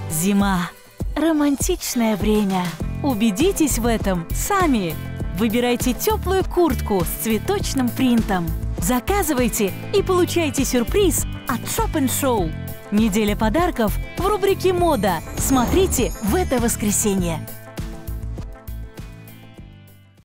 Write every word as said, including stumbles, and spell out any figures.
Зима – романтичное время. Убедитесь в этом сами. Выбирайте теплую куртку с цветочным принтом. Заказывайте и получайте сюрприз от Shop энд Show. Неделя подарков в рубрике «Мода». Смотрите в это воскресенье.